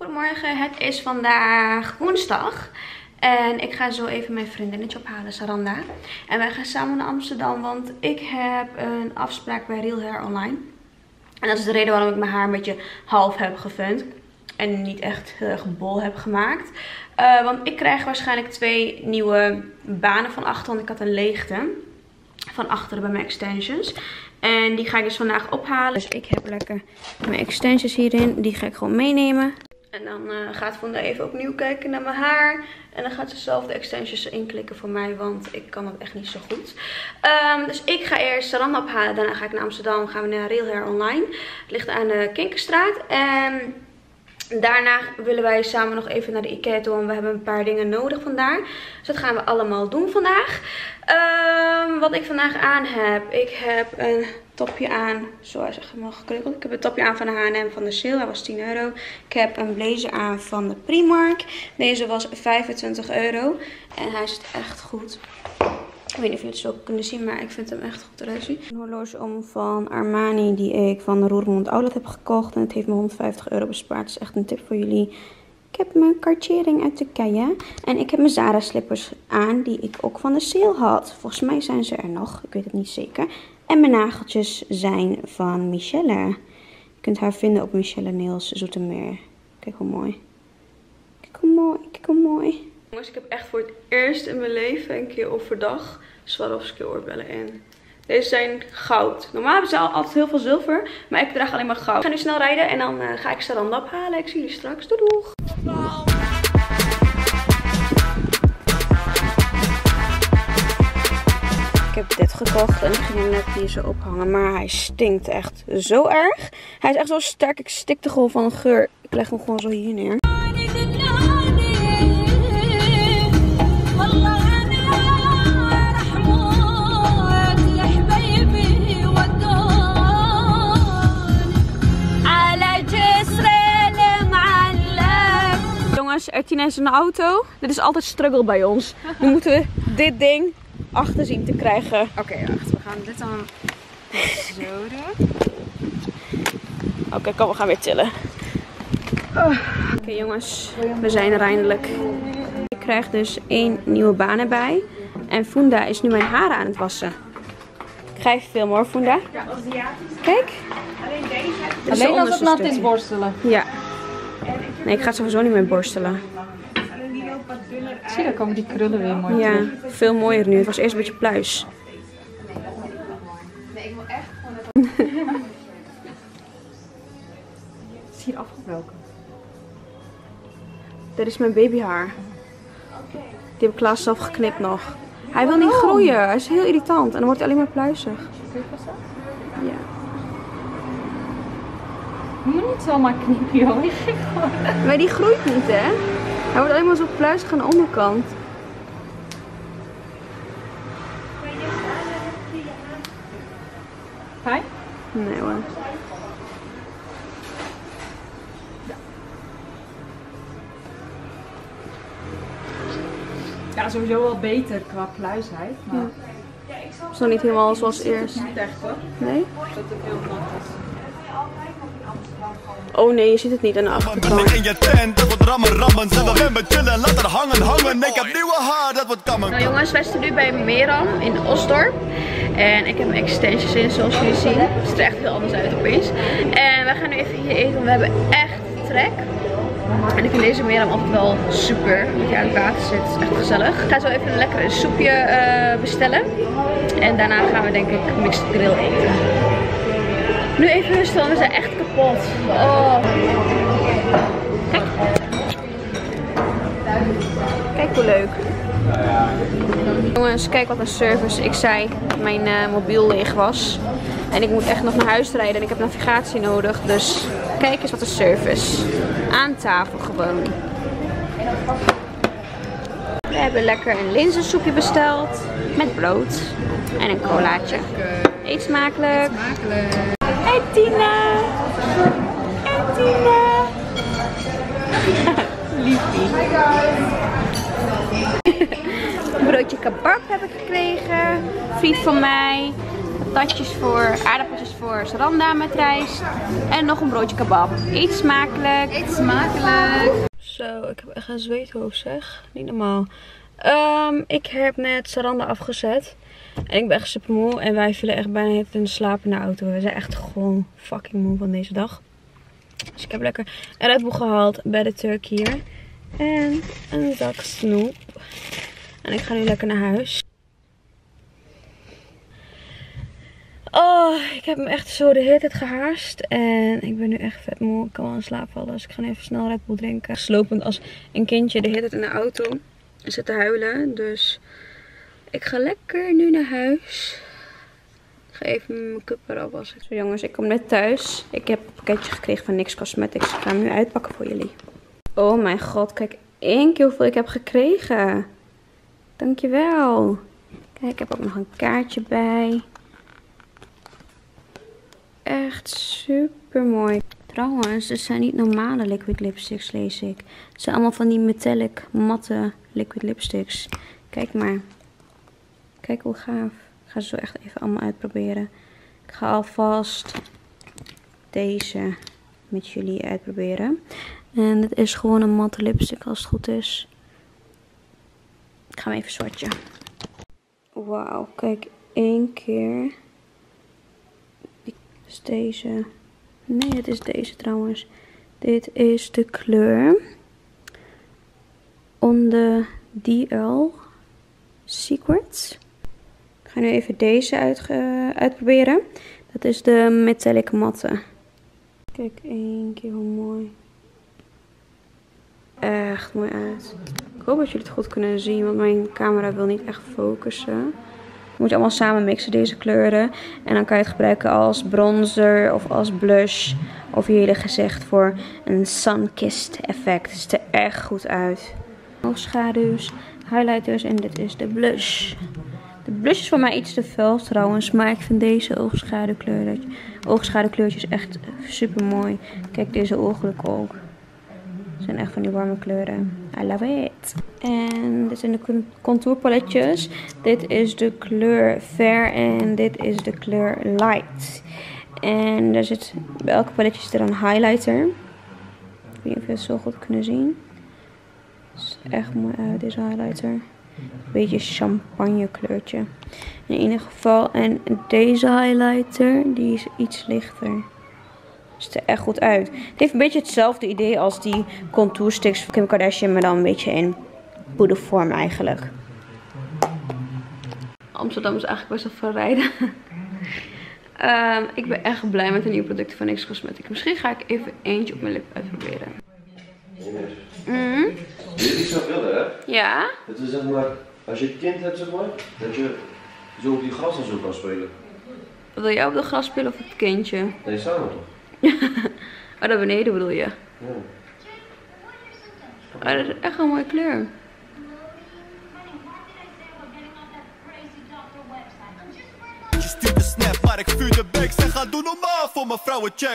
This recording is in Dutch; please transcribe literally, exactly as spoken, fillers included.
Goedemorgen, het is vandaag woensdag. En ik ga zo even mijn vriendinnetje ophalen, Saranda. En wij gaan samen naar Amsterdam, want ik heb een afspraak bij Real Hair Online. En dat is de reden waarom ik mijn haar een beetje half heb gefund. En niet echt heel erg bol heb gemaakt. Uh, want ik krijg waarschijnlijk twee nieuwe banen van achter, want ik had een leegte van achteren bij mijn extensions. En die ga ik dus vandaag ophalen. Dus ik heb lekker mijn extensions hierin. Die ga ik gewoon meenemen. En dan uh, gaat Fonda even opnieuw kijken naar mijn haar. En dan gaat ze zelf de extensions inklikken voor mij. Want ik kan dat echt niet zo goed. Um, dus ik ga eerst Saranda ophalen. Daarna ga ik naar Amsterdam. Gaan we naar Real Hair Online. Het ligt aan de Kinkerstraat. En daarna willen wij samen nog even naar de Ikea toe. Want we hebben een paar dingen nodig vandaar. Dus dat gaan we allemaal doen vandaag. Um, wat ik vandaag aan heb. Ik heb een topje aan. Zoals ik hem al gekreukeld. Ik heb een topje aan van de H en M van de sale. Hij was tien euro. Ik heb een blazer aan van de Primark. Deze was vijfentwintig euro. En hij zit echt goed. Ik weet niet of jullie het zo kunnen zien, maar ik vind hem echt goed eruit zien. Een horloge om van Armani die ik van de Roermond Outlet heb gekocht. En het heeft me honderdvijftig euro bespaard. Dat is echt een tip voor jullie. Ik heb mijn Cartier-ring uit Turkije. En ik heb mijn Zara slippers aan die ik ook van de sale had. Volgens mij zijn ze er nog. Ik weet het niet zeker. En mijn nageltjes zijn van Michelle. Je kunt haar vinden op Michelle Nails Zoetermeer. Kijk hoe mooi. Kijk hoe mooi. Kijk hoe mooi. Jongens, ik heb echt voor het eerst in mijn leven een keer overdag Swarovski oorbellen in. Deze zijn goud. Normaal hebben ze altijd heel veel zilver, maar ik draag alleen maar goud. Ik ga nu snel rijden en dan uh, ga ik Saranda ophalen. Ik zie jullie straks. Doei doeg! Ik heb dit gekocht en ik ging hem net hier zo ophangen, maar hij stinkt echt zo erg. Hij is echt zo sterk, ik stikte gewoon van een geur. Ik leg hem gewoon zo hier neer. Jongens, Ertina is in de auto. Dit is altijd struggle bij ons. Nu moeten we dit ding achter zien te krijgen. Oké, okay, wacht. We gaan dit dan zo doen. Oké, okay, kom, we gaan weer tillen. Oh. Oké okay, jongens, we zijn er eindelijk. Ik krijg dus één nieuwe baan erbij. En Funda is nu mijn haren aan het wassen. Ik ga even filmen hoor, Funda. Ja, Aziatisch. Kijk. Alleen deze. Alleen als het nat is borstelen. Ja. Nee, ik ga sowieso niet meer borstelen. Zie, dan komen die krullen weer mooi Ja, terug. veel mooier nu. Het was eerst een beetje pluis. Nee, ik wil echt gewoon dat... Het is hier afgebroken. Dit is mijn babyhaar. Die heb ik Klaas zelf geknipt nog. Hij wil niet groeien. Hij is heel irritant. En dan wordt hij alleen maar pluizig. Kun je passen? Ja. Je moet niet zomaar knippen, joh. Maar die groeit niet, hè? Hij wordt alleen maar zo pluizig aan de onderkant. Fijn? Nee hoor. Ja, sowieso wel beter qua pluisheid. Maar... Ja. Het is nog niet helemaal zoals eerst. Niet echt hoor. Nee? Dat het heel nat is. Oh nee, je ziet het niet aan de achterkant. In je tent, dat wordt rammen, rammen. Zet erin met chillen, laat er hangen, hangen. Ik heb nieuwe haar, dat wordt kammen. Nou jongens, wij staan nu bij Meram in Osdorp. En ik heb mijn extensions in, zoals jullie zien. Het ziet er echt heel anders uit opeens. En we gaan nu even hier eten, want we hebben echt trek. En ik vind deze Meram altijd wel super. Want je aan het water zit, het is echt gezellig. Ik ga zo even een lekker soepje uh, bestellen. En daarna gaan we denk ik mixed grill eten. Nu even rustig, we zijn echt kapot. Oh. Kijk. Kijk hoe leuk. Jongens, kijk wat een service. Ik zei dat mijn uh, mobiel leeg was. En ik moet echt nog naar huis rijden en ik heb navigatie nodig. Dus kijk eens wat een service. Aan tafel gewoon. We hebben lekker een linzensoepje besteld. Met brood. En een colaatje. Eet smakelijk. Eet smakelijk. Hey Tina! Hey Tina! Liefie. Een broodje kebab heb ik gekregen. Vriend van mij. patatjes voor, aardappeltjes voor Saranda met rijst. En nog een broodje kebab. Eet smakelijk. Eet smakelijk. Zo, ik heb echt een zweethoofd zeg. Niet normaal. Um, ik heb net Saranda afgezet. En ik ben echt super moe. En wij vielen echt bijna in de slaap in de auto. We zijn echt gewoon fucking moe van deze dag. Dus ik heb lekker een Red Bull gehaald bij de Turk hier. En een zak snoep. En ik ga nu lekker naar huis. Oh, ik heb me echt zo de hele tijd gehaast. En ik ben nu echt vet moe. Ik kan wel in slaap vallen. Dus ik ga nu even snel Red Bull drinken. Slopend als een kindje de hele tijd in de auto. En zit te huilen. Dus ik ga lekker nu naar huis. Ik ga even mijn make-up erop wassen. Zo jongens, ik kom net thuis. Ik heb een pakketje gekregen van NYX Cosmetics. Ik ga hem nu uitpakken voor jullie. Oh mijn god, kijk één keer hoeveel ik heb gekregen. Dankjewel. Kijk, ik heb ook nog een kaartje bij. Echt super mooi. Trouwens, dit zijn niet normale liquid lipsticks, lees ik. Het zijn allemaal van die metallic, matte liquid lipsticks. Kijk maar. Kijk hoe gaaf. Ik ga ze zo echt even allemaal uitproberen. Ik ga alvast deze met jullie uitproberen. En dit is gewoon een matte lipstick als het goed is. Ik ga hem even swatchen. Wauw, kijk één keer. Dit is deze. Nee, het is deze trouwens. Dit is de kleur On the D L Secrets. Ik ga nu even deze uit, uh, uitproberen. Dat is de metallic matte. Kijk één keer hoe mooi. Echt mooi uit. Ik hoop dat jullie het goed kunnen zien, want mijn camera wil niet echt focussen. Je moet je allemaal samen mixen, deze kleuren. En dan kan je het gebruiken als bronzer of als blush. Of je hele gezicht voor een sun-kissed effect. Het ziet er echt goed uit. Oogschaduws, highlighters en dit is de blush. De blush is voor mij iets te fel trouwens, maar ik vind deze oogschaduwkleur, oogschaduwkleurtjes echt super mooi. Kijk deze ooglukken ook. Het zijn echt van die warme kleuren. I love it. En dit zijn de contourpaletjes. Dit is de kleur Fair en dit is de kleur Light. En er zit bij elke paletje zit er een highlighter. Ik weet niet of je het zo goed kunnen zien. Het ziet er echt mooi uit, deze highlighter. Een beetje champagne kleurtje. In ieder geval. En deze highlighter, die is iets lichter. Ziet er echt goed uit. Het heeft een beetje hetzelfde idee als die contour sticks van Kim Kardashian, maar dan een beetje in poedervorm eigenlijk. Amsterdam is eigenlijk best wel veel rijden. um, ik ben echt blij met de nieuwe producten van NYX Cosmetics. Misschien ga ik even eentje op mijn lip uitproberen. Mm. Dit is iets wat willen, hè? Ja. Het is zeg maar, als je een kind hebt, zeg maar, dat je zo op die gras en zo kan spelen. Wil jij op de gras spelen of het kindje? Nee, samen toch? Oh, daar beneden bedoel je? Ja. Oh, dat is echt een mooie kleur. Je stuurt de snap, maar ik vuur de bek. Zeg ga doe normaal voor mijn vrouwencheck.